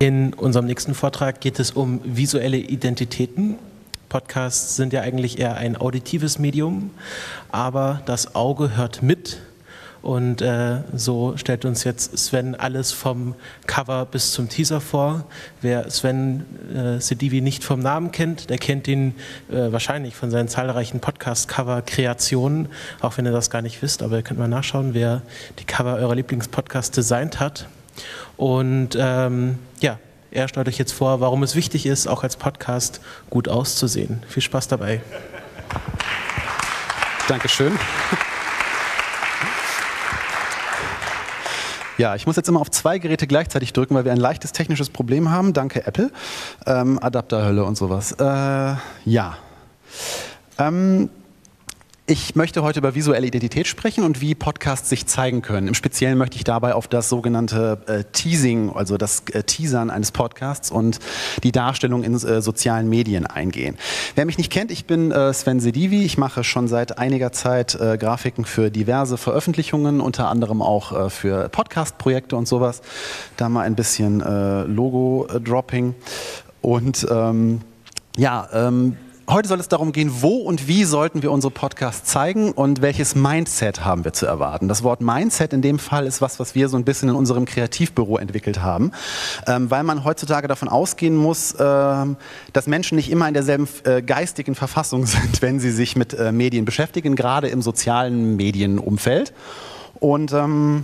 In unserem nächsten Vortrag geht es um visuelle Identitäten. Podcasts sind ja eigentlich eher ein auditives Medium, aber das Auge hört mit. Und so stellt uns jetzt Sven alles vom Cover bis zum Teaser vor. Wer Sven Sedivy nicht vom Namen kennt, der kennt ihn wahrscheinlich von seinen zahlreichen Podcast-Cover-Kreationen, auch wenn ihr das gar nicht wisst, aber ihr könnt mal nachschauen, wer die Cover eurer Lieblingspodcasts designt hat. Und er stellt euch jetzt vor, warum es wichtig ist, auch als Podcast gut auszusehen. Viel Spaß dabei. Dankeschön. Ja, ich muss jetzt immer auf 2 Geräte gleichzeitig drücken, weil wir ein leichtes technisches Problem haben. Danke, Apple. Adapterhölle und sowas. Ich möchte heute über visuelle Identität sprechen und wie Podcasts sich zeigen können. Im Speziellen möchte ich dabei auf das sogenannte Teasing, also das Teasern eines Podcasts und die Darstellung in sozialen Medien eingehen. Wer mich nicht kennt, ich bin Sven Sedivy. Ich mache schon seit einiger Zeit Grafiken für diverse Veröffentlichungen, unter anderem auch für Podcast-Projekte und sowas. Da mal ein bisschen Logo-Dropping. Und heute soll es darum gehen, wo und wie sollten wir unsere Podcasts zeigen und welches Mindset haben wir zu erwarten. Das Wort Mindset in dem Fall ist was wir so ein bisschen in unserem Kreativbüro entwickelt haben, weil man heutzutage davon ausgehen muss, dass Menschen nicht immer in derselben geistigen Verfassung sind, wenn sie sich mit Medien beschäftigen, gerade im sozialen Medienumfeld. Und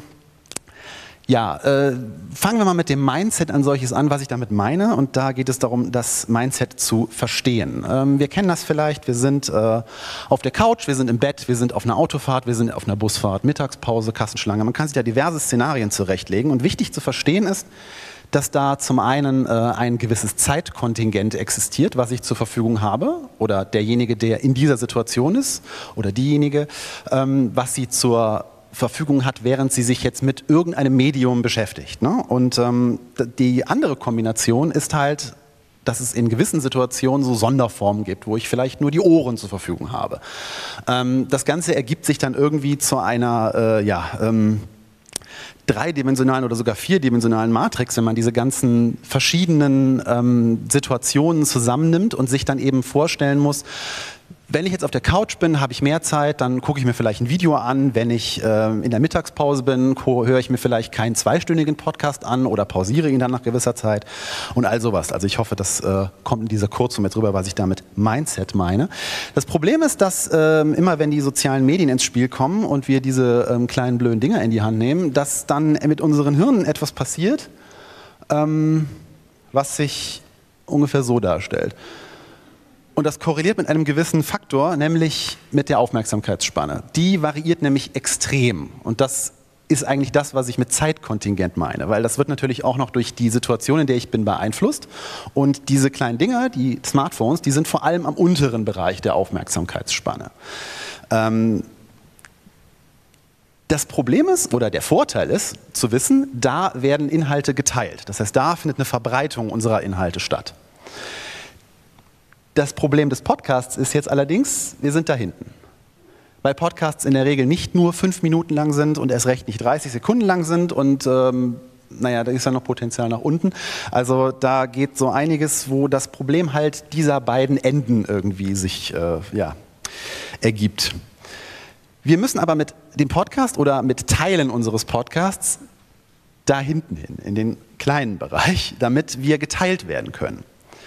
fangen wir mal mit dem Mindset an solches an, was ich damit meine. Und da geht es darum, das Mindset zu verstehen. Wir kennen das vielleicht, wir sind auf der Couch, wir sind im Bett, wir sind auf einer Autofahrt, wir sind auf einer Busfahrt, Mittagspause, Kassenschlange. Man kann sich da diverse Szenarien zurechtlegen. Und wichtig zu verstehen ist, dass da zum einen ein gewisses Zeitkontingent existiert, was ich zur Verfügung habe, oder derjenige, der in dieser Situation ist, oder diejenige, was sie zur Verfügung hat, während sie sich jetzt mit irgendeinem Medium beschäftigt. Ne? Und die andere Kombination ist halt, dass es in gewissen Situationen so Sonderformen gibt, wo ich vielleicht nur die Ohren zur Verfügung habe. Das Ganze ergibt sich dann irgendwie zu einer dreidimensionalen oder sogar vierdimensionalen Matrix, wenn man diese ganzen verschiedenen Situationen zusammennimmt und sich dann eben vorstellen muss, wenn ich jetzt auf der Couch bin, habe ich mehr Zeit, dann gucke ich mir vielleicht ein Video an. Wenn ich in der Mittagspause bin, höre ich mir vielleicht keinen 2-stündigen Podcast an oder pausiere ihn dann nach gewisser Zeit und all sowas. Also ich hoffe, das kommt in dieser Kurzform jetzt rüber, was ich damit Mindset meine. Das Problem ist, dass immer wenn die sozialen Medien ins Spiel kommen und wir diese kleinen blöden Dinger in die Hand nehmen, dass dann mit unseren Hirnen etwas passiert, was sich ungefähr so darstellt. Und das korreliert mit einem gewissen Faktor, nämlich mit der Aufmerksamkeitsspanne. Die variiert nämlich extrem. Und das ist eigentlich das, was ich mit Zeitkontingent meine. Weil das wird natürlich auch noch durch die Situation, in der ich bin, beeinflusst. Und diese kleinen Dinger, die Smartphones, die sind vor allem am unteren Bereich der Aufmerksamkeitsspanne. Das Problem ist, oder der Vorteil ist, zu wissen, da werden Inhalte geteilt. Das heißt, da findet eine Verbreitung unserer Inhalte statt. Das Problem des Podcasts ist jetzt allerdings, wir sind da hinten. Weil Podcasts in der Regel nicht nur 5 Minuten lang sind und erst recht nicht 30 Sekunden lang sind und da ist ja noch Potenzial nach unten. Also da geht so einiges, wo das Problem halt dieser beiden Enden irgendwie sich ergibt. Wir müssen aber mit dem Podcast oder mit Teilen unseres Podcasts da hinten hin, in den kleinen Bereich, damit wir geteilt werden können.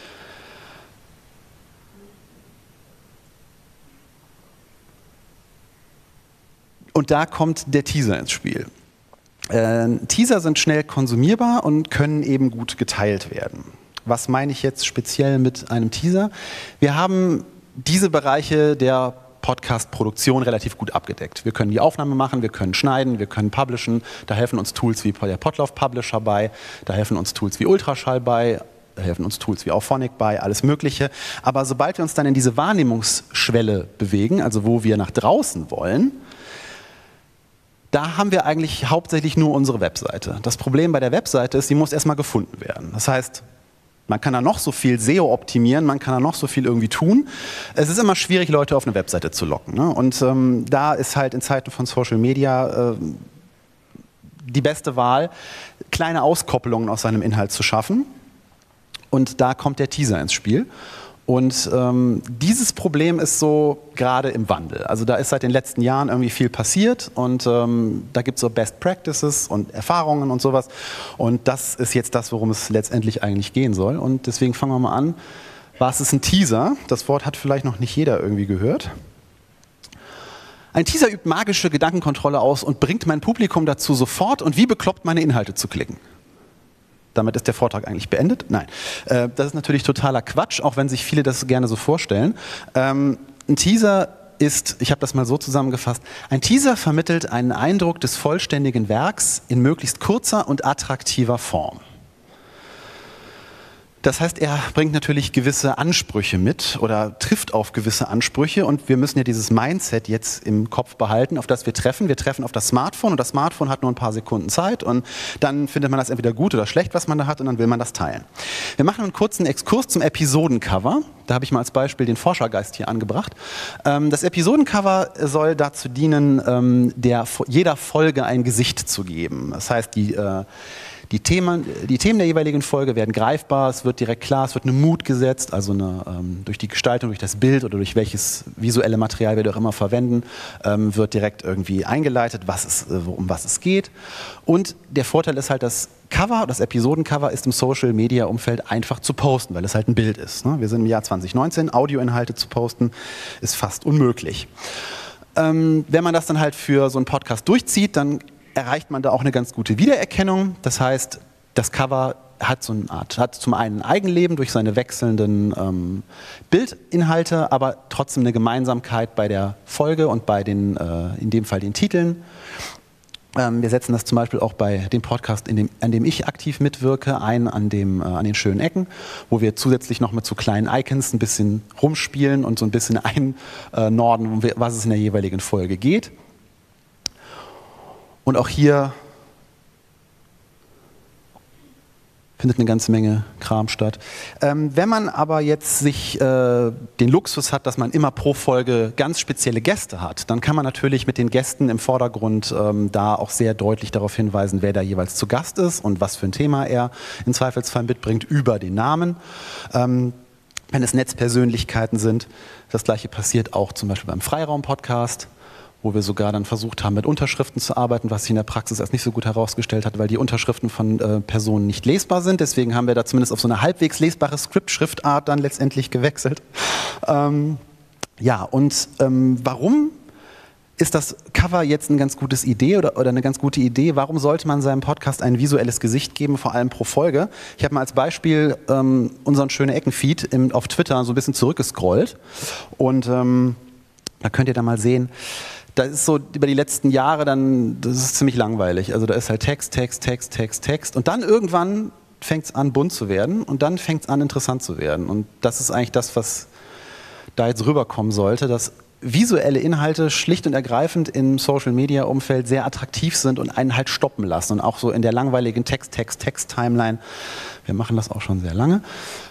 Und da kommt der Teaser ins Spiel. Teaser sind schnell konsumierbar und können eben gut geteilt werden. Was meine ich jetzt speziell mit einem Teaser? Wir haben diese Bereiche der Podcast-Produktion relativ gut abgedeckt. Wir können die Aufnahme machen, wir können schneiden, wir können publishen. Da helfen uns Tools wie der Podlove Publisher bei, da helfen uns Tools wie Ultraschall bei, da helfen uns Tools wie Auphonic bei, alles Mögliche. Aber sobald wir uns dann in diese Wahrnehmungsschwelle bewegen, also wo wir nach draußen wollen, da haben wir eigentlich hauptsächlich nur unsere Webseite. Das Problem bei der Webseite ist, sie muss erstmal gefunden werden. Das heißt, man kann da noch so viel SEO optimieren, man kann da noch so viel irgendwie tun. Es ist immer schwierig, Leute auf eine Webseite zu locken. Ne? Und da ist halt in Zeiten von Social Media die beste Wahl, kleine Auskoppelungen aus seinem Inhalt zu schaffen. Und da kommt der Teaser ins Spiel. Und dieses Problem ist so gerade im Wandel. Also da ist seit den letzten Jahren irgendwie viel passiert und da gibt es so Best Practices und Erfahrungen und sowas. Und das ist jetzt das, worum es letztendlich eigentlich gehen soll. Und deswegen fangen wir mal an. Was ist ein Teaser? Das Wort hat vielleicht noch nicht jeder irgendwie gehört. Ein Teaser übt magische Gedankenkontrolle aus und bringt mein Publikum dazu, sofort und wie bekloppt meine Inhalte zu klicken. Damit ist der Vortrag eigentlich beendet? Nein. Das ist natürlich totaler Quatsch, auch wenn sich viele das gerne so vorstellen. Ein Teaser ist, ich habe das mal so zusammengefasst, ein Teaser vermittelt einen Eindruck des vollständigen Werks in möglichst kurzer und attraktiver Form. Das heißt, er bringt natürlich gewisse Ansprüche mit oder trifft auf gewisse Ansprüche und wir müssen ja dieses Mindset jetzt im Kopf behalten, auf das wir treffen. Wir treffen auf das Smartphone und das Smartphone hat nur ein paar Sekunden Zeit und dann findet man das entweder gut oder schlecht, was man da hat und dann will man das teilen. Wir machen einen kurzen Exkurs zum Episodencover. Da habe ich mal als Beispiel den Forschergeist hier angebracht. Das Episodencover soll dazu dienen, jeder Folge ein Gesicht zu geben. Das heißt, die Themen der jeweiligen Folge werden greifbar, es wird direkt klar, es wird eine Mut gesetzt, also durch die Gestaltung, durch das Bild oder durch welches visuelle Material wir auch immer verwenden, wird direkt irgendwie eingeleitet, um was es geht. Und der Vorteil ist halt, das Cover, das Episodencover ist im Social-Media-Umfeld einfach zu posten, weil es halt ein Bild ist. Wir sind im Jahr 2019, Audioinhalte zu posten ist fast unmöglich. Wenn man das dann halt für so einen Podcast durchzieht, dann erreicht man da auch eine ganz gute Wiedererkennung. Das heißt, das Cover hat so eine Art, hat zum einen ein Eigenleben durch seine wechselnden Bildinhalte, aber trotzdem eine Gemeinsamkeit bei der Folge und bei den, in dem Fall den Titeln. Wir setzen das zum Beispiel auch bei dem Podcast, an dem ich aktiv mitwirke, an den schönen Ecken, wo wir zusätzlich noch mit so kleinen Icons ein bisschen rumspielen und so ein bisschen einnorden, was es in der jeweiligen Folge geht. Und auch hier findet eine ganze Menge Kram statt. Wenn man aber jetzt sich den Luxus hat, dass man immer pro Folge ganz spezielle Gäste hat, dann kann man natürlich mit den Gästen im Vordergrund da auch sehr deutlich darauf hinweisen, wer da jeweils zu Gast ist und was für ein Thema er im Zweifelsfall mitbringt über den Namen. Wenn es Netzpersönlichkeiten sind, das gleiche passiert auch zum Beispiel beim Freiraum-Podcast, wo wir sogar dann versucht haben, mit Unterschriften zu arbeiten, was sich in der Praxis erst nicht so gut herausgestellt hat, weil die Unterschriften von Personen nicht lesbar sind. Deswegen haben wir da zumindest auf so eine halbwegs lesbare Script-Schriftart dann letztendlich gewechselt. Warum ist das Cover jetzt eine ganz gute Idee oder eine ganz gute Idee? Warum sollte man seinem Podcast ein visuelles Gesicht geben, vor allem pro Folge? Ich habe mal als Beispiel unseren schönen Ecken-Feed auf Twitter so ein bisschen zurückgescrollt und da könnt ihr da mal sehen, da ist so über die letzten Jahre dann, das ist ziemlich langweilig. Also da ist halt Text und dann irgendwann fängt es an bunt zu werden und dann fängt es an interessant zu werden. Und das ist eigentlich das, was da jetzt rüberkommen sollte, dass visuelle Inhalte schlicht und ergreifend im Social-Media-Umfeld sehr attraktiv sind und einen halt stoppen lassen. Und auch so in der langweiligen Text-Timeline, wir machen das auch schon sehr lange.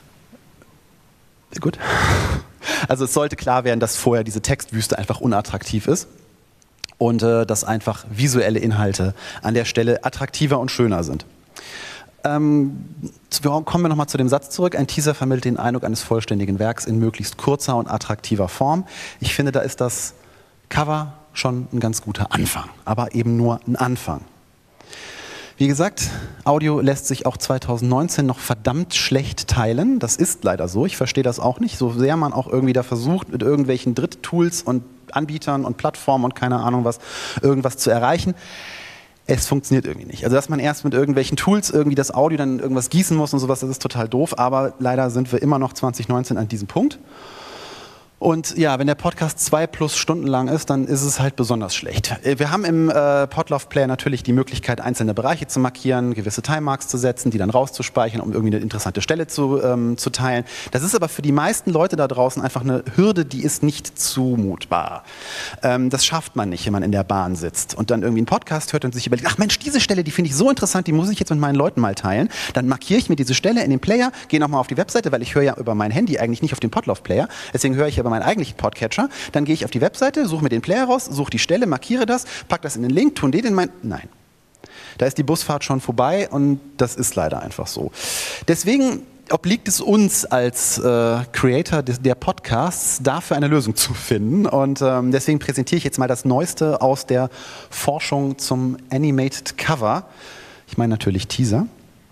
Gut. Also es sollte klar werden, dass vorher diese Textwüste einfach unattraktiv ist und dass einfach visuelle Inhalte an der Stelle attraktiver und schöner sind. Kommen wir nochmal zu dem Satz zurück. Ein Teaser vermittelt den Eindruck eines vollständigen Werks in möglichst kurzer und attraktiver Form. Ich finde, da ist das Cover schon ein ganz guter Anfang, aber eben nur ein Anfang. Wie gesagt, Audio lässt sich auch 2019 noch verdammt schlecht teilen. Das ist leider so. Ich verstehe das auch nicht. So sehr man auch irgendwie da versucht, mit irgendwelchen Dritttools und Anbietern und Plattformen und keine Ahnung was, irgendwas zu erreichen. Es funktioniert irgendwie nicht. Also dass man erst mit irgendwelchen Tools irgendwie das Audio dann irgendwas gießen muss und sowas, das ist total doof. Aber leider sind wir immer noch 2019 an diesem Punkt. Und ja, wenn der Podcast 2+ Stunden lang ist, dann ist es halt besonders schlecht. Wir haben im Podlove Player natürlich die Möglichkeit, einzelne Bereiche zu markieren, gewisse Timemarks zu setzen, die dann rauszuspeichern, um irgendwie eine interessante Stelle zu teilen. Das ist aber für die meisten Leute da draußen einfach eine Hürde, die ist nicht zumutbar. Das schafft man nicht, wenn man in der Bahn sitzt und dann irgendwie einen Podcast hört und sich überlegt, ach Mensch, diese Stelle, die finde ich so interessant, die muss ich jetzt mit meinen Leuten mal teilen. Dann markiere ich mir diese Stelle in den Player, gehe nochmal auf die Webseite, weil ich höre ja über mein Handy eigentlich nicht auf den Podlove Player. Deswegen höre ich aber meinen eigentlichen Podcatcher, dann gehe ich auf die Webseite, suche mir den Player raus, suche die Stelle, markiere das, packe das in den Link, tun den in mein... Nein. Da ist die Busfahrt schon vorbei und das ist leider einfach so. Deswegen obliegt es uns als Creator der Podcasts, dafür eine Lösung zu finden. Und deswegen präsentiere ich jetzt mal das Neueste aus der Forschung zum Animated Cover. Ich meine natürlich Teaser.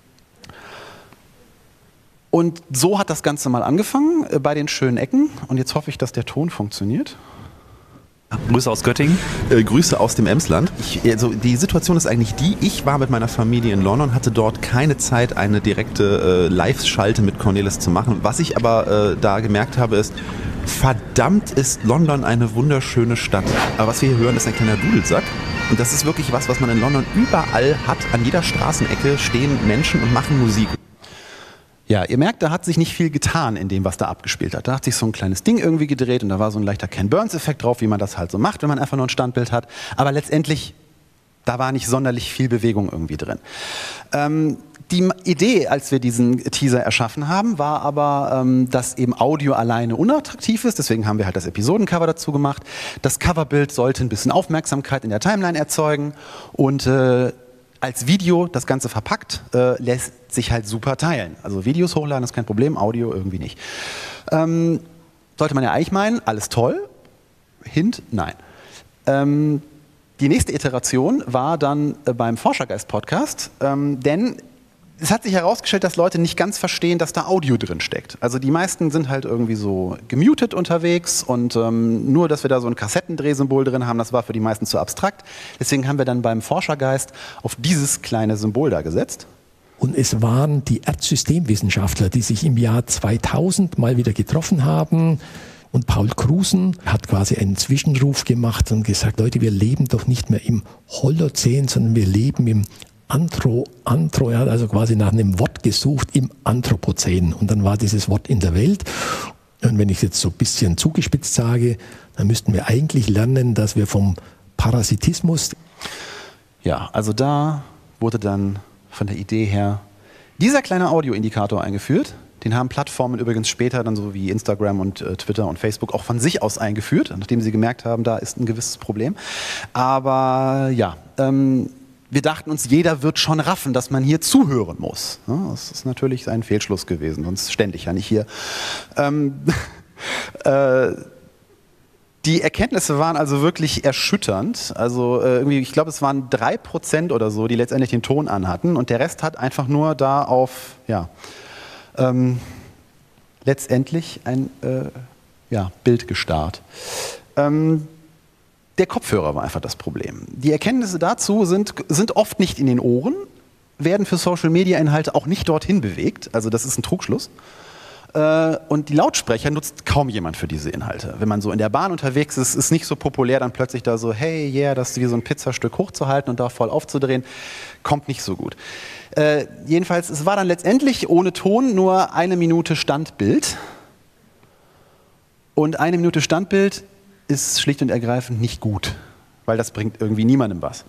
Und so hat das Ganze mal angefangen bei den schönen Ecken. Und jetzt hoffe ich, dass der Ton funktioniert. Grüße aus Göttingen. Grüße aus dem Emsland. Also die Situation ist eigentlich die, ich war mit meiner Familie in London, hatte dort keine Zeit, eine direkte Live-Schalte mit Cornelis zu machen. Was ich aber da gemerkt habe, ist, verdammt ist London eine wunderschöne Stadt. Aber was wir hier hören, ist ein kleiner Dudelsack. Und das ist wirklich was man in London überall hat. An jeder Straßenecke stehen Menschen und machen Musik. Ja, ihr merkt, da hat sich nicht viel getan in dem, was da abgespielt hat. Da hat sich so ein kleines Ding irgendwie gedreht und da war so ein leichter Ken Burns-Effekt drauf, wie man das halt so macht, wenn man einfach nur ein Standbild hat. Aber letztendlich, da war nicht sonderlich viel Bewegung irgendwie drin. Die Idee, als wir diesen Teaser erschaffen haben, war aber, dass eben Audio alleine unattraktiv ist. Deswegen haben wir halt das Episodencover dazu gemacht. Das Coverbild sollte ein bisschen Aufmerksamkeit in der Timeline erzeugen und als Video das Ganze verpackt, lässt sich halt super teilen. Also Videos hochladen ist kein Problem, Audio irgendwie nicht. Sollte man ja eigentlich meinen, alles toll. Hint, nein. Die nächste Iteration war dann beim Forschergeist-Podcast, denn es hat sich herausgestellt, dass Leute nicht ganz verstehen, dass da Audio drin steckt. Also die meisten sind halt irgendwie so gemutet unterwegs und nur, dass wir da so ein Kassettendrehsymbol drin haben, das war für die meisten zu abstrakt. Deswegen haben wir dann beim Forschergeist auf dieses kleine Symbol da gesetzt. Und es waren die Erdsystemwissenschaftler, die sich im Jahr 2000 mal wieder getroffen haben. Und Paul Krusen hat quasi einen Zwischenruf gemacht und gesagt, Leute, wir leben doch nicht mehr im Holozän, sondern wir leben im er hat also quasi nach einem Wort gesucht, im Anthropozän. Und dann war dieses Wort in der Welt. Und wenn ich jetzt so ein bisschen zugespitzt sage, dann müssten wir eigentlich lernen, dass wir vom Parasitismus... Ja, also da wurde dann von der Idee her dieser kleine Audioindikator eingeführt. Den haben Plattformen übrigens später dann so wie Instagram und Twitter und Facebook auch von sich aus eingeführt, nachdem sie gemerkt haben, da ist ein gewisses Problem. Aber ja, wir dachten uns, jeder wird schon raffen, dass man hier zuhören muss. Das ist natürlich ein Fehlschluss gewesen, sonst stände ich ja nicht hier. Die Erkenntnisse waren also wirklich erschütternd. Also irgendwie, ich glaube, es waren 3% oder so, die letztendlich den Ton anhatten. Und der Rest hat einfach nur da auf, ja, letztendlich ein Bild gestarrt. Der Kopfhörer war einfach das Problem. Die Erkenntnisse dazu sind oft nicht in den Ohren, werden für Social-Media-Inhalte auch nicht dorthin bewegt. Also das ist ein Trugschluss. Und die Lautsprecher nutzt kaum jemand für diese Inhalte. Wenn man so in der Bahn unterwegs ist, ist nicht so populär, dann plötzlich da so, hey, yeah, das ist wie so ein Pizzastück hochzuhalten und da voll aufzudrehen, kommt nicht so gut. Jedenfalls, es war dann letztendlich ohne Ton nur 1 Minute Standbild. Und 1 Minute Standbild ist schlicht und ergreifend nicht gut, weil das bringt irgendwie niemandem was.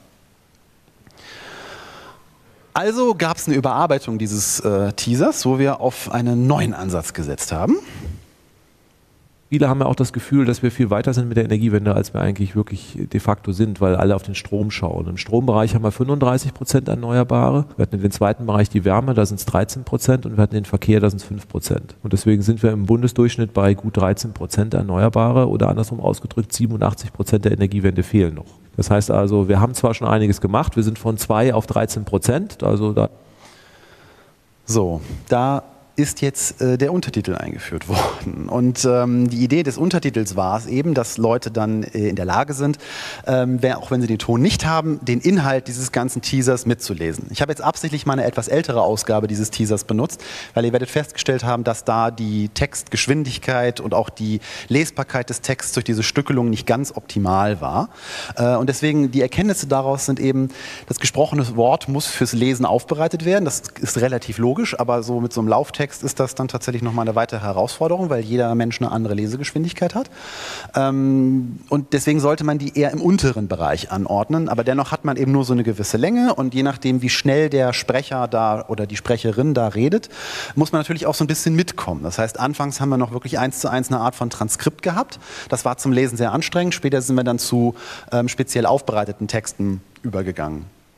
Also gab es eine Überarbeitung dieses Teasers, wo wir auf einen neuen Ansatz gesetzt haben. Viele haben ja auch das Gefühl, dass wir viel weiter sind mit der Energiewende, als wir eigentlich wirklich de facto sind, weil alle auf den Strom schauen. Im Strombereich haben wir 35% Erneuerbare. Wir hatten in den zweiten Bereich die Wärme, da sind es 13% und wir hatten den Verkehr, da sind es 5%. Und deswegen sind wir im Bundesdurchschnitt bei gut 13% Erneuerbare oder andersrum ausgedrückt, 87% der Energiewende fehlen noch. Das heißt also, wir haben zwar schon einiges gemacht, wir sind von 2 auf 13%. Also da so, da ist jetzt der Untertitel eingeführt worden. Und die Idee des Untertitels war es eben, dass Leute dann in der Lage sind, auch wenn sie den Ton nicht haben, den Inhalt dieses ganzen Teasers mitzulesen. Ich habe jetzt absichtlich mal eine etwas ältere Ausgabe dieses Teasers benutzt, weil ihr werdet festgestellt haben, dass da die Textgeschwindigkeit und auch die Lesbarkeit des Texts durch diese Stückelung nicht ganz optimal war. Und deswegen die Erkenntnisse daraus sind eben, das gesprochene Wort muss fürs Lesen aufbereitet werden. Das ist relativ logisch, aber so mit so einem Lauftext ist das dann tatsächlich nochmal eine weitere Herausforderung, weil jeder Mensch eine andere Lesegeschwindigkeit hat. Und deswegen sollte man die eher im unteren Bereich anordnen, aber dennoch hat man eben nur so eine gewisse Länge und je nachdem, wie schnell der Sprecher da oder die Sprecherin da redet, muss man natürlich auch so ein bisschen mitkommen. Das heißt, anfangs haben wir noch wirklich 1:1 eine Art von Transkript gehabt. Das war zum Lesen sehr anstrengend. Später sind wir dann zu speziell aufbereiteten Texten übergegangen.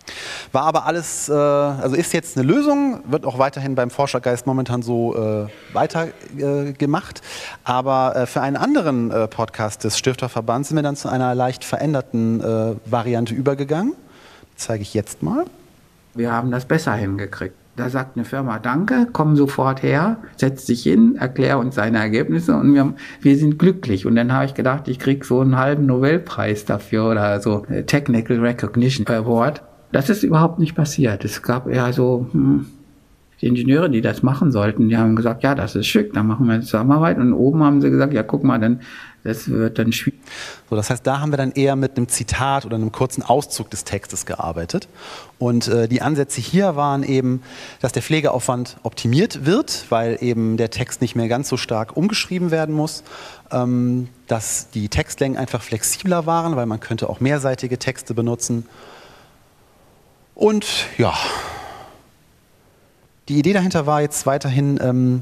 War aber alles, also ist jetzt eine Lösung, wird auch weiterhin beim Forschergeist momentan so weitergemacht. Aber für einen anderen Podcast des Stifterverbands sind wir dann zu einer leicht veränderten Variante übergegangen. Das zeige ich jetzt mal. Wir haben das besser hingekriegt. Da sagt eine Firma, danke, komm sofort her, setz dich hin, erklär uns deine Ergebnisse und wir sind glücklich. Und dann habe ich gedacht, ich kriege so einen halben Nobelpreis dafür oder so Technical Recognition Award. Das ist überhaupt nicht passiert. Es gab eher so die Ingenieure, die das machen sollten, die haben gesagt, ja, das ist schick, dann machen wir eine Zusammenarbeit. Und oben haben sie gesagt, ja, guck mal, das wird dann schwierig. So, das heißt, da haben wir dann eher mit einem Zitat oder einem kurzen Auszug des Textes gearbeitet. Und die Ansätze hier waren eben, dass der Pflegeaufwand optimiert wird, weil eben der Text nicht mehr ganz so stark umgeschrieben werden muss, dass die Textlängen einfach flexibler waren, weil man könnte auch mehrseitige Texte benutzen. Und ja, die Idee dahinter war jetzt weiterhin,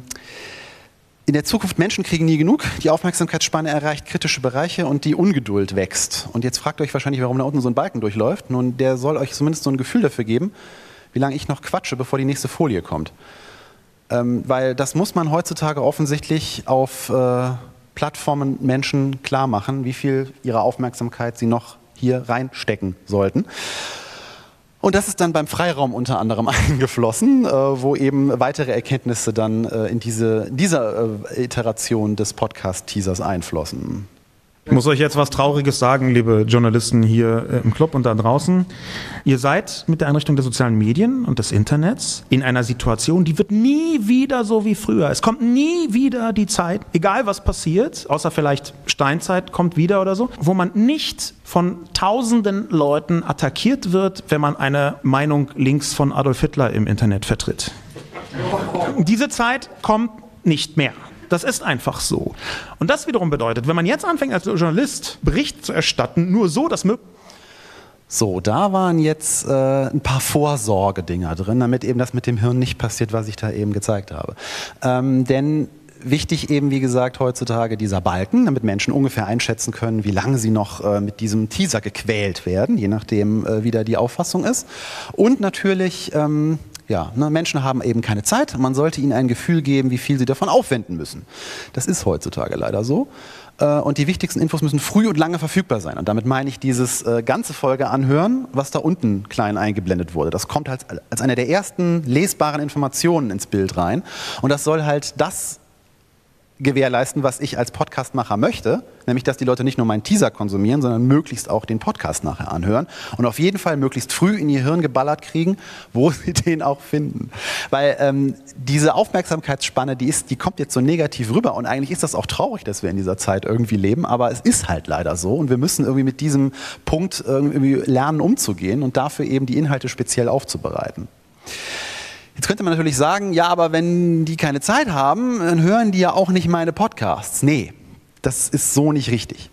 in der Zukunft Menschen kriegen nie genug, die Aufmerksamkeitsspanne erreicht kritische Bereiche und die Ungeduld wächst. Und jetzt fragt ihr euch wahrscheinlich, warum da unten so ein Balken durchläuft. Nun, der soll euch zumindest so ein Gefühl dafür geben, wie lange ich noch quatsche, bevor die nächste Folie kommt. Weil das muss man heutzutage offensichtlich auf Plattformen Menschen klar machen, wie viel ihrer Aufmerksamkeit sie noch hier reinstecken sollten. Und das ist dann beim Freiraum unter anderem eingeflossen, wo eben weitere Erkenntnisse dann in dieser Iteration des Podcast-Teasers einflossen. Ich muss euch jetzt was Trauriges sagen, liebe Journalisten hier im Club und da draußen. Ihr seid mit der Einrichtung der sozialen Medien und des Internets in einer Situation, die wird nie wieder so wie früher. Es kommt nie wieder die Zeit, egal was passiert, außer vielleicht Steinzeit kommt wieder oder so, wo man nicht von tausenden Leuten attackiert wird, wenn man eine Meinung links von Adolf Hitler im Internet vertritt. Diese Zeit kommt nicht mehr. Das ist einfach so. Und das wiederum bedeutet, wenn man jetzt anfängt als Journalist Bericht zu erstatten, nur so, dass möglich. So, da waren jetzt ein paar Vorsorgedinger drin, damit eben das mit dem Hirn nicht passiert, was ich da eben gezeigt habe. Denn wichtig eben, wie gesagt, heutzutage dieser Balken, damit Menschen ungefähr einschätzen können, wie lange sie noch mit diesem Teaser gequält werden, je nachdem, wie da die Auffassung ist. Und natürlich Menschen haben eben keine Zeit. Man sollte ihnen ein Gefühl geben, wie viel sie davon aufwenden müssen. Das ist heutzutage leider so. Und die wichtigsten Infos müssen früh und lange verfügbar sein. Und damit meine ich dieses ganze Folge anhören, was da unten klein eingeblendet wurde. Das kommt halt als eine der ersten lesbaren Informationen ins Bild rein. Und das soll halt das gewährleisten, was ich als Podcastmacher möchte, nämlich, dass die Leute nicht nur meinen Teaser konsumieren, sondern möglichst auch den Podcast nachher anhören und auf jeden Fall möglichst früh in ihr Hirn geballert kriegen, wo sie den auch finden. Weil diese Aufmerksamkeitsspanne, die kommt jetzt so negativ rüber und eigentlich ist das auch traurig, dass wir in dieser Zeit irgendwie leben, aber es ist halt leider so und wir müssen irgendwie mit diesem Punkt irgendwie lernen, umzugehen und dafür eben die Inhalte speziell aufzubereiten. Jetzt könnte man natürlich sagen, ja, aber wenn die keine Zeit haben, dann hören die ja auch nicht meine Podcasts. Nee, das ist so nicht richtig.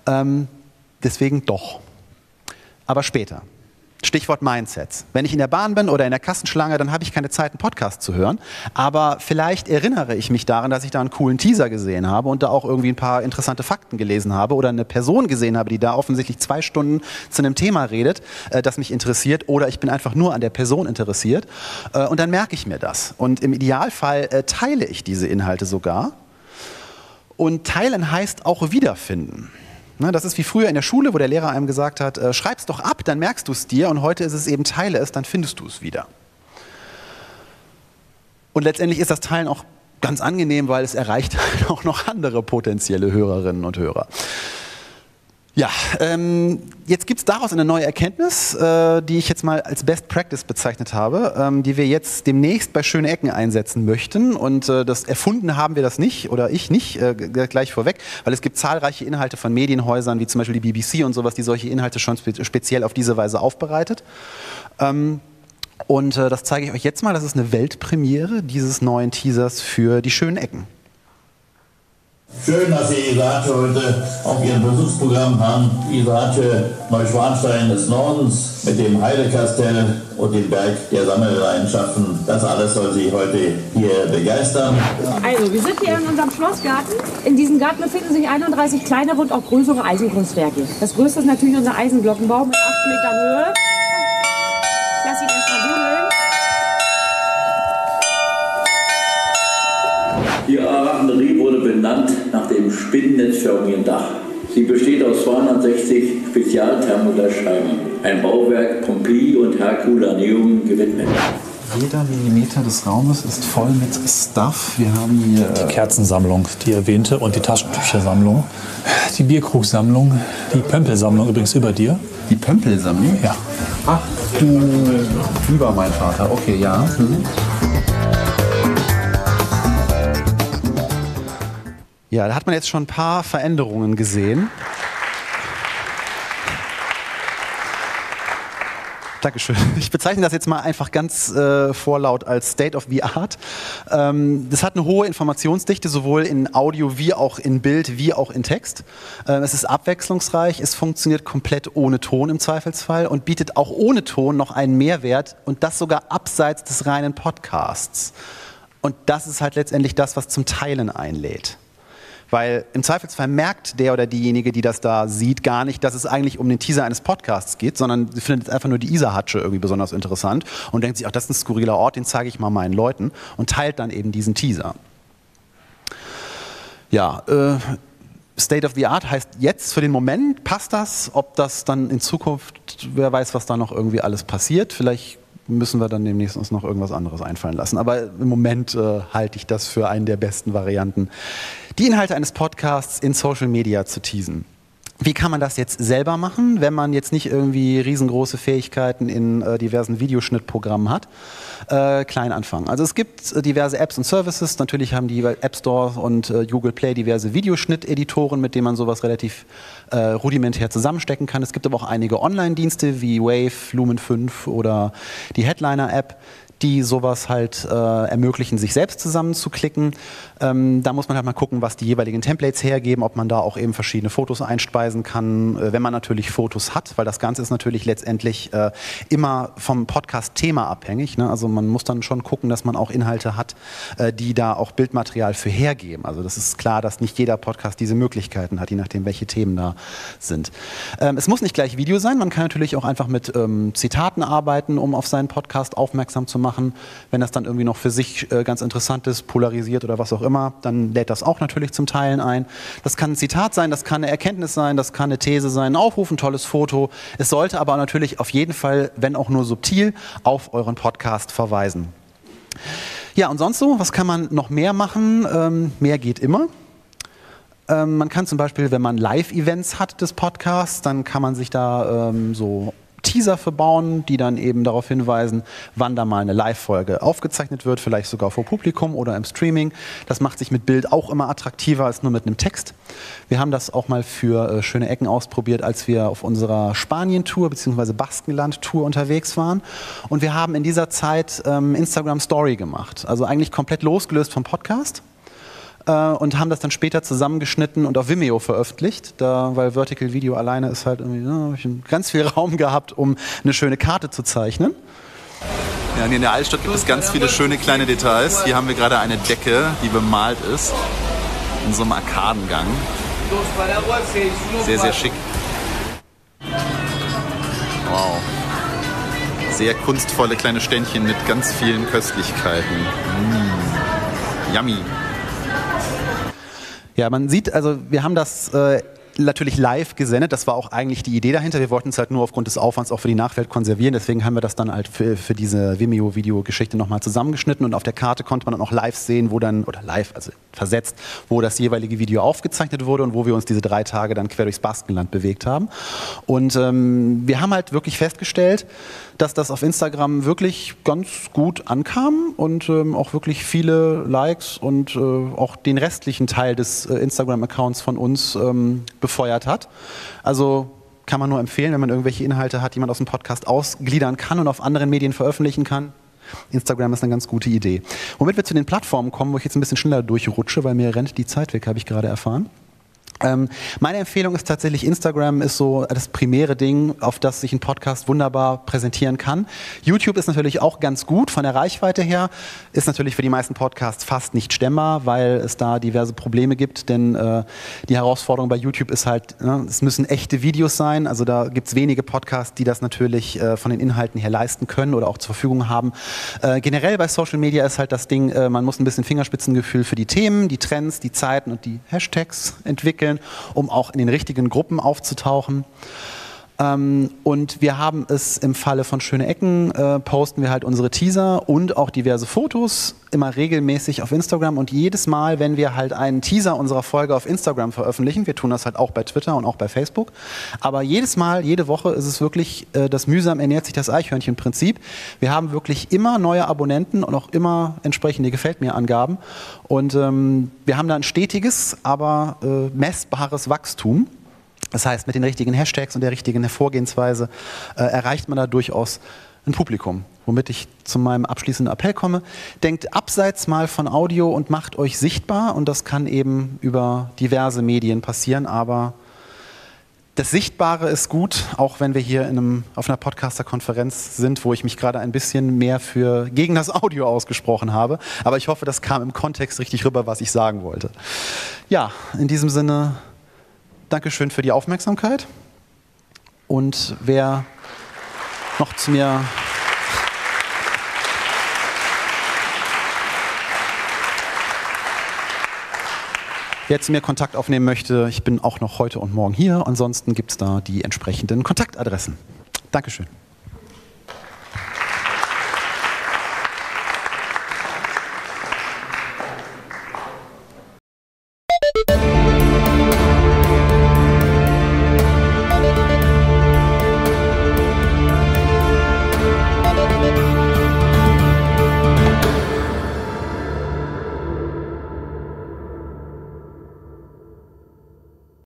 Deswegen doch. Aber später. Stichwort Mindsets. Wenn ich in der Bahn bin oder in der Kassenschlange, dann habe ich keine Zeit, einen Podcast zu hören. Aber vielleicht erinnere ich mich daran, dass ich da einen coolen Teaser gesehen habe und da auch irgendwie ein paar interessante Fakten gelesen habe oder eine Person gesehen habe, die da offensichtlich 2 Stunden zu einem Thema redet, das mich interessiert, oder ich bin einfach nur an der Person interessiert. Und dann merke ich mir das. Und im Idealfall teile ich diese Inhalte sogar. Und teilen heißt auch wiederfinden. Das ist wie früher in der Schule, wo der Lehrer einem gesagt hat, schreib's doch ab, dann merkst du es dir, und heute ist es eben, teile es, dann findest du es wieder. Und letztendlich ist das Teilen auch ganz angenehm, weil es erreicht auch noch andere potenzielle Hörerinnen und Hörer. Ja, jetzt gibt es daraus eine neue Erkenntnis, die ich jetzt mal als Best Practice bezeichnet habe, die wir jetzt demnächst bei Schöne Ecken einsetzen möchten. Und das erfunden haben wir das nicht, oder ich nicht, gleich vorweg, weil es gibt zahlreiche Inhalte von Medienhäusern, wie zum Beispiel die BBC und sowas, die solche Inhalte schon speziell auf diese Weise aufbereitet. Und das zeige ich euch jetzt mal. Das ist eine Weltpremiere dieses neuen Teasers für die Schönen Ecken. Schön, dass Sie Isarche heute auf Ihrem Besuchsprogramm haben. Isarche, Neuschwanstein des Nordens mit dem Heidekastell und dem Berg der Sammelleidenschaften. Das alles soll Sie heute hier begeistern. Also, wir sind hier in unserem Schlossgarten. In diesem Garten befinden sich 31 kleinere und auch größere Eisenkunstwerke. Das größte ist natürlich unser Eisenglockenbau mit 8 Metern Höhe. Die A-Raffinerie wurde benannt nach dem spinnennetzförmigen Dach. Sie besteht aus 260 Spezialthermodaschscheiben. Ein Bauwerk Pompeii und Herculaneum gewidmet. Jeder Millimeter des Raumes ist voll mit Stuff. Wir haben hier die Kerzensammlung, die erwähnte, und die Taschentüchersammlung, die Bierkrugsammlung, die Pömpelsammlung übrigens über dir. Die Pömpelsammlung? Ja. Ach du lieber mein Vater, okay, ja. Ja, da hat man jetzt schon ein paar Veränderungen gesehen. Dankeschön. Ich bezeichne das jetzt mal einfach ganz vorlaut als State of the Art. Das hat eine hohe Informationsdichte, sowohl in Audio wie auch in Bild, wie auch in Text. Es ist abwechslungsreich, es funktioniert komplett ohne Ton im Zweifelsfall und bietet auch ohne Ton noch einen Mehrwert, und das sogar abseits des reinen Podcasts. Und das ist halt letztendlich das, was zum Teilen einlädt. Weil im Zweifelsfall merkt der oder diejenige, die das da sieht, gar nicht, dass es eigentlich um den Teaser eines Podcasts geht, sondern sie findet einfach nur die Isar-Hatsche irgendwie besonders interessant und denkt sich, ach, das ist ein skurriler Ort, den zeige ich mal meinen Leuten, und teilt dann eben diesen Teaser. Ja, State of the Art heißt jetzt für den Moment, passt das? Ob das dann in Zukunft, wer weiß, was da noch irgendwie alles passiert, vielleicht müssen wir dann demnächst uns noch irgendwas anderes einfallen lassen. Aber im Moment halte ich das für eine der besten Varianten, die Inhalte eines Podcasts in Social Media zu teasen. Wie kann man das jetzt selber machen, wenn man jetzt nicht irgendwie riesengroße Fähigkeiten in diversen Videoschnittprogrammen hat? Klein anfangen. Also es gibt diverse Apps und Services. Natürlich haben die App Store und Google Play diverse Videoschnitteditoren, mit denen man sowas relativ rudimentär zusammenstecken kann. Es gibt aber auch einige Online-Dienste wie Wave, Lumen 5 oder die Headliner-App, die sowas halt ermöglichen, sich selbst zusammenzuklicken. Da muss man halt mal gucken, was die jeweiligen Templates hergeben, ob man da auch eben verschiedene Fotos einspeisen kann, wenn man natürlich Fotos hat, weil das Ganze ist natürlich letztendlich immer vom Podcast-Thema abhängig, ne? Also man muss dann schon gucken, dass man auch Inhalte hat, die da auch Bildmaterial für hergeben. Also das ist klar, dass nicht jeder Podcast diese Möglichkeiten hat, je nachdem, welche Themen da sind. Es muss nicht gleich Video sein, man kann natürlich auch einfach mit Zitaten arbeiten, um auf seinen Podcast aufmerksam zu machen. Wenn das dann irgendwie noch für sich ganz interessant ist, polarisiert oder was auch immer, dann lädt das auch natürlich zum Teilen ein. Das kann ein Zitat sein, das kann eine Erkenntnis sein, das kann eine These sein, ein Aufruf, ein tolles Foto. Es sollte aber natürlich auf jeden Fall, wenn auch nur subtil, auf euren Podcast verweisen. Ja, und sonst so, was kann man noch mehr machen? Mehr geht immer. Man kann zum Beispiel, wenn man Live-Events hat des Podcasts, dann kann man sich da so Teaser verbauen, die dann eben darauf hinweisen, wann da mal eine Live-Folge aufgezeichnet wird, vielleicht sogar vor Publikum oder im Streaming. Das macht sich mit Bild auch immer attraktiver als nur mit einem Text. Wir haben das auch mal für Schöne Ecken ausprobiert, als wir auf unserer Spanien-Tour bzw. Baskenland-Tour unterwegs waren. Und wir haben in dieser Zeit Instagram Story gemacht, also eigentlich komplett losgelöst vom Podcast. Und haben das dann später zusammengeschnitten und auf Vimeo veröffentlicht, weil Vertical Video alleine ist halt irgendwie, habe ich ganz viel Raum gehabt, um eine schöne Karte zu zeichnen. Ja, und hier in der Altstadt gibt es ganz viele schöne kleine Details. Hier haben wir gerade eine Decke, die bemalt ist, in so einem Arkadengang. Sehr, sehr schick. Wow. Sehr kunstvolle kleine Ständchen mit ganz vielen Köstlichkeiten. Yummy. Ja, man sieht, also wir haben das natürlich live gesendet. Das war auch eigentlich die Idee dahinter. Wir wollten es halt nur aufgrund des Aufwands auch für die Nachwelt konservieren. Deswegen haben wir das dann halt für diese Vimeo-Video-Geschichte nochmal zusammengeschnitten. Und auf der Karte konnte man dann auch live sehen, wo dann, oder live, also versetzt, wo das jeweilige Video aufgezeichnet wurde und wo wir uns diese 3 Tage dann quer durchs Baskenland bewegt haben. Und wir haben halt wirklich festgestellt, dass das auf Instagram wirklich ganz gut ankam und auch wirklich viele Likes und auch den restlichen Teil des Instagram-Accounts von uns befeuert hat. Also kann man nur empfehlen, wenn man irgendwelche Inhalte hat, die man aus dem Podcast ausgliedern kann und auf anderen Medien veröffentlichen kann. Instagram ist eine ganz gute Idee. Womit wir zu den Plattformen kommen, wo ich jetzt ein bisschen schneller durchrutsche, weil mir rennt die Zeit weg, habe ich gerade erfahren. Meine Empfehlung ist tatsächlich, Instagram ist so das primäre Ding, auf das sich ein Podcast wunderbar präsentieren kann. YouTube ist natürlich auch ganz gut von der Reichweite her, ist natürlich für die meisten Podcasts fast nicht stemmbar, weil es da diverse Probleme gibt, denn die Herausforderung bei YouTube ist halt, es müssen echte Videos sein, also da gibt es wenige Podcasts, die das natürlich von den Inhalten her leisten können oder auch zur Verfügung haben. Generell bei Social Media ist halt das Ding, man muss ein bisschen Fingerspitzengefühl für die Themen, die Trends, die Zeiten und die Hashtags entwickeln, um auch in den richtigen Gruppen aufzutauchen. Und wir haben es im Falle von Schöne Ecken, posten wir halt unsere Teaser und auch diverse Fotos immer regelmäßig auf Instagram. Und jedes Mal, wenn wir halt einen Teaser unserer Folge auf Instagram veröffentlichen, wir tun das halt auch bei Twitter und auch bei Facebook, aber jedes Mal, jede Woche ist es wirklich, das mühsam ernährt sich das Eichhörnchen-Prinzip. Wir haben wirklich immer neue Abonnenten und auch immer entsprechende Gefällt-mir-Angaben. Und wir haben da ein stetiges, aber messbares Wachstum. Das heißt, mit den richtigen Hashtags und der richtigen Vorgehensweise erreicht man da durchaus ein Publikum. Womit ich zu meinem abschließenden Appell komme. Denkt abseits mal von Audio und macht euch sichtbar. Und das kann eben über diverse Medien passieren. Aber das Sichtbare ist gut, auch wenn wir hier auf einer Podcaster-Konferenz sind, wo ich mich gerade ein bisschen mehr gegen das Audio ausgesprochen habe. Aber ich hoffe, das kam im Kontext richtig rüber, was ich sagen wollte. Ja, in diesem Sinne, Dankeschön für die Aufmerksamkeit. Und wer noch zu mir Kontakt aufnehmen möchte, ich bin auch noch heute und morgen hier. Ansonsten gibt es da die entsprechenden Kontaktadressen. Dankeschön.